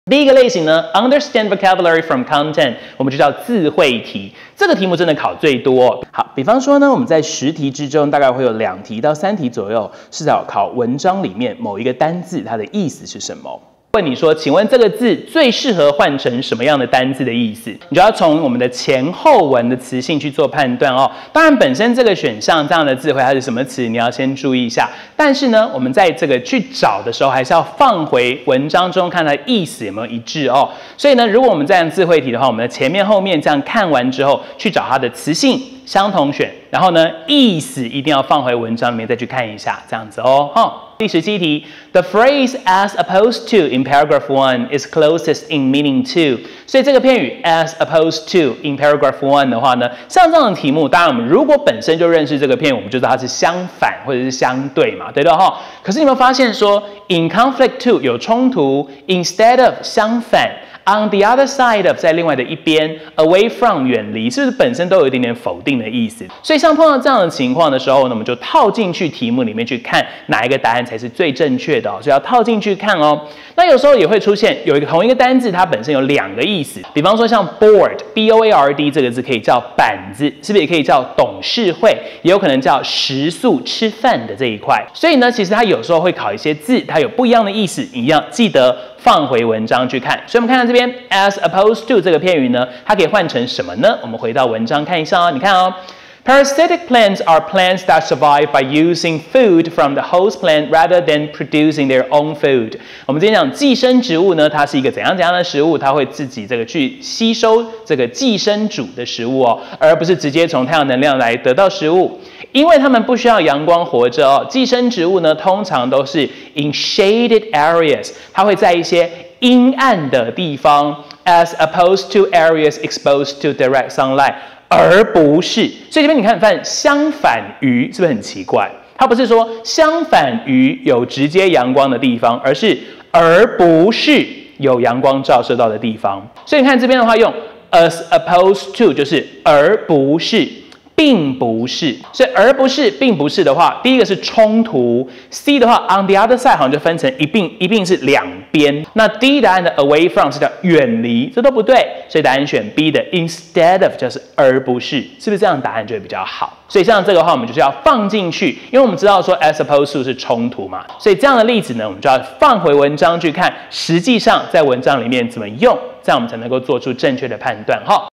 第一个类型呢 ，understand vocabulary from content， 我们就叫字汇题。这个题目真的考最多。好，比方说呢，我们在10题之中，大概会有2题到3题左右是在考文章里面某一个单字它的意思是什么。问你说，请问这个字最适合换成什么样的单字的意思？你就要从我们的前后文的词性去做判断哦。当然，本身这个选项这样的字汇它是什么词，你要先注意一下。但是呢，我们在这个去找的时候，还是要放回文章中看它的意思有没有一致哦。所以呢，如果我们这样字汇题的话，我们的前面后面这样看完之后，去找它的词性相同选，然后呢，意思一定要放回文章里面再去看一下，这样子哦。第17题 ，The phrase as opposed to in paragraph 1 is closest in meaning to。所以这个片语 as opposed to in paragraph 1的话呢，像这样的题目，当然我们如果本身就认识这个片语，我们就知道它是相反或者是相对嘛，对的哈。可是你有没有发现说 in conflict to 有冲突 ，instead of 相反。On the other side of 在另外的一边 ，away from 远离，是不是本身都有一点点否定的意思？所以像碰到这样的情况的时候呢，我们就套进去题目里面去看哪一个答案才是最正确的哦，所以要套进去看哦。那有时候也会出现有同一个单字，它本身有2个意思，比方说像 board，B-O-A-R-D 这个字可以叫板子，是不是也可以叫董事会？也有可能叫食宿吃饭的这一块。所以呢，其实它有时候会考一些字，它有不一样的意思，一样记得放回文章去看。所以我们看到这边 as opposed to 这个片语呢，它可以换成什么呢？我们回到文章看一下哦，你看哦。Parasitic plants are plants that survive by using food from the host plant rather than producing their own food。我们今天讲寄生植物呢，它是一个怎样的食物？它会自己这个去吸收这个寄生主的食物哦，而不是直接从太阳能量来得到食物。因为它们不需要阳光活着哦，寄生植物呢通常都是 in shaded areas， 它会在一些阴暗的地方 ，as opposed to areas exposed to direct sunlight。而不是，所以这边你看，发现相反于是不是很奇怪？它不是说相反于有直接阳光的地方，而不是有阳光照射到的地方。所以你看这边的话，用 as opposed to 就是而不是。并不是，所以而不是，并不是的话，第一个是冲突 ，C 的话 on the other side 好像就分成一并是2边。那 D 答案的 away from 是叫远离，这都不对，所以答案选 B 的 instead of 就是而不是，是不是这样答案就会比较好？所以像这个的话，我们就是要放进去，因为我们知道说 as opposed to 是冲突嘛，所以这样的例子呢，我们就要放回文章去看，实际上在文章里面怎么用，这样我们才能够做出正确的判断哈。